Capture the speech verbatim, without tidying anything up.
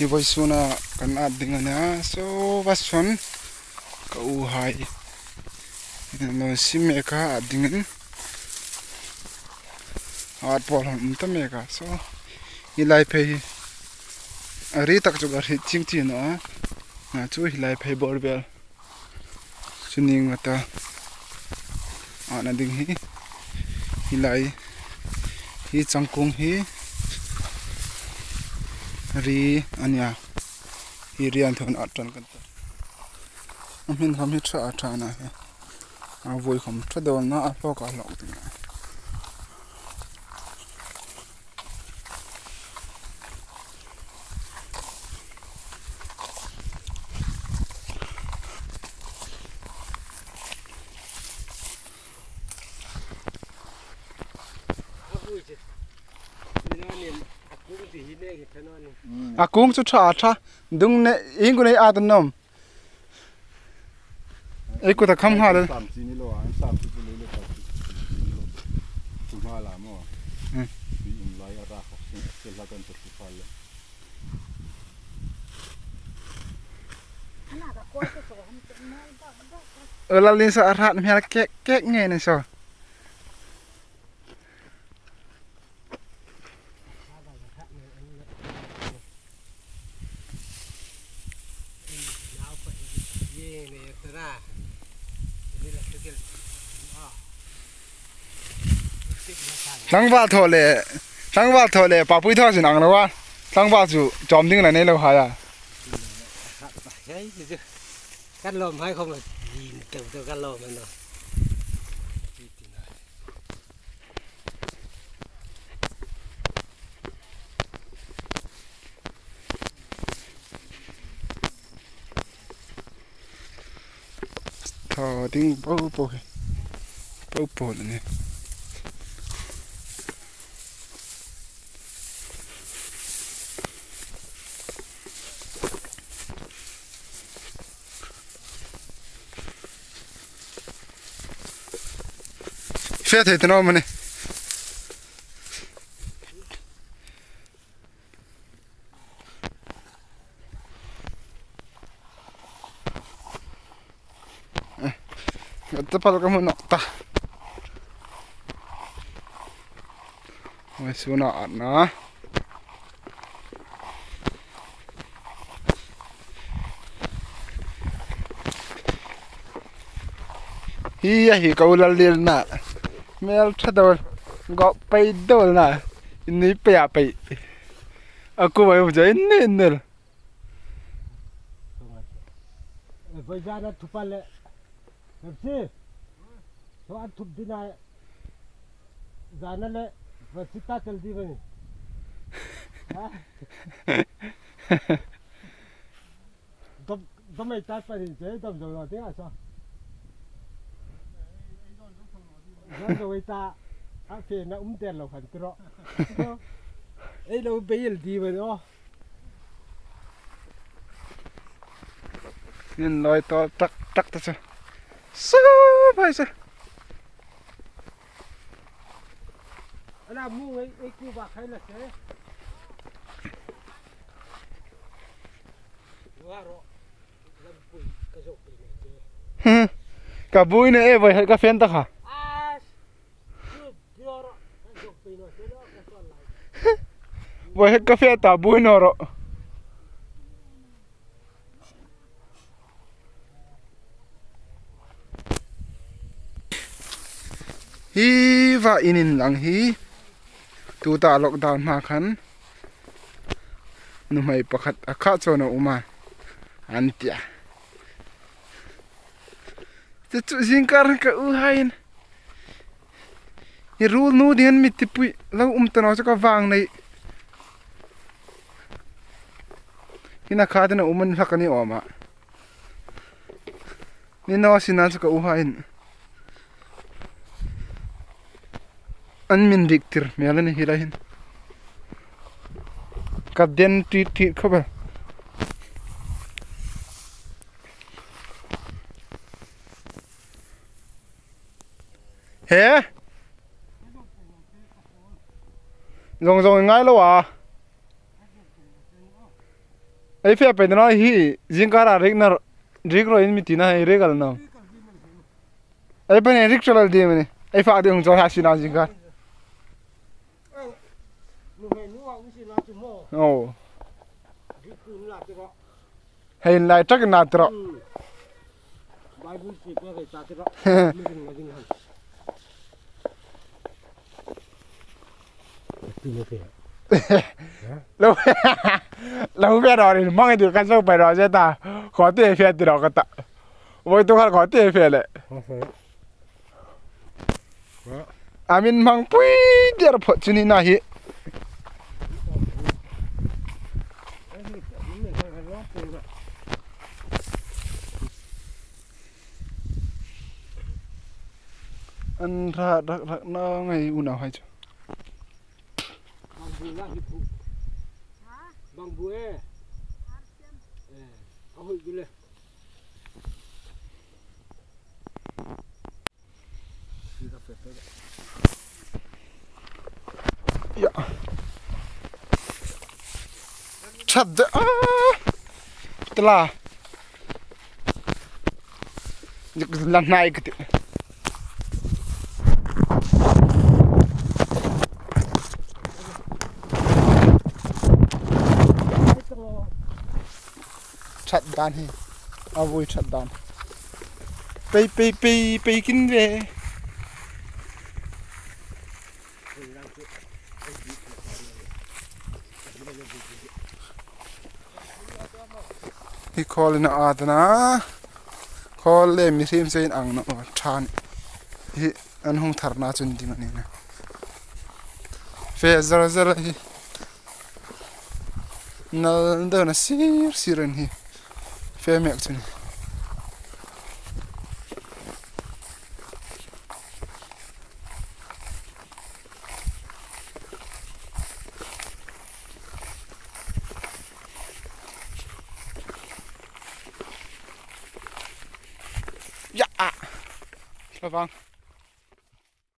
hi voi suna kan at ding ania so vason ka u hai no simme ka at dingin at pol hom ta me ka so hilai phei ari tak chu gar hi ching chi no na chu hilai phei bor bel suning ata ana ding hi hilai hi changkung hi ri ania hi rian thon atran kan ta amin kham hi tha tha na he a voi kham tha dol na a hlok a hlok ding a kung chu tha tha dung ne ing ku nei a tan nom ei ku ta kham ha le sam chi ni lo an sam chi le le ta chu ma la mo hm bi in Laia ra kha se la kan tu fa le ana da ko ko so hom te mal ba ba ơ la lin sa rat me kek kek nge ne so sang ba tho le sang ba tho le pa pui tho sin ang na wa sang ba chu chom ding la nei lo ha ya đấy chứ cắt lồm hay không là nhìn từ từ cắt lồm mình rồi thò tiếng bố bố bố bố này phết thế nào mà này Ito pala kamu nokta. May sunaan na. Hiya hi kaulal lil na. Mel thadol go pay dol na. Ini pe apa? Aku mau jain nil. bây giờ nó thụp lại làm gì nó ăn thụp đi này giờ nó lại và xịt ta chân đi vậy tôm tôm mày ta phải đi chơi tôm rồi thế à sao rồi rồi ta ăn phê nó úng tiền là phần cọ ấy đâu bây giờ đi vậy đó Nhìn nói to trắc trắc ta sao sao phải sao là mua ấy ấy cu bạc hay là thế cả bụi này vậy hay cà phê ta hả vậy hay cà phê ta bụi nó rồi hi và inin lang hi tu ta lockdown ma khan nu mai pakhat akha chona uma antia te chu jingkar ka u hain hi rul nu dian mi tipui lo um tano cha ka wang nei hina khadena uman hakani oma ni no sinan cha ka u hain an min diktir melani hilahin kadden ti ti khoba he rong rong ngai lo à ai fe pe na hi jingkara rik na rik ro in mi tina ai regal na ai pe ne rik chalal de mane ai fa de hung jo ha sina jingkar nu he nu wa usi na chu mo oh di ku na ti ro hay lai tak na tro bai bu si ko ke ta ti ro mi jing na jing han ti no fe lâu lâu biết rồi thì mong được cái số bài rồi chứ ta khó tiền phê từ đó cái ta với tôi khó tiền phê lại à mình mang pui đi ra phật chân na hi anh ra ra ra nó ngày u nào hay chứ bang bu e eh ahoy gile ya chặt đấy à tức là lần này cái chặt đàn hi, à vui chặt đàn, bay bay bay bay kinh về, hi call na adna, call le mi sim sein ang na chan, hi an hong thar na chun di mani na, fe zara zara hi, nal da na sir siren hi. Fair milk to me. Yeah. Come on.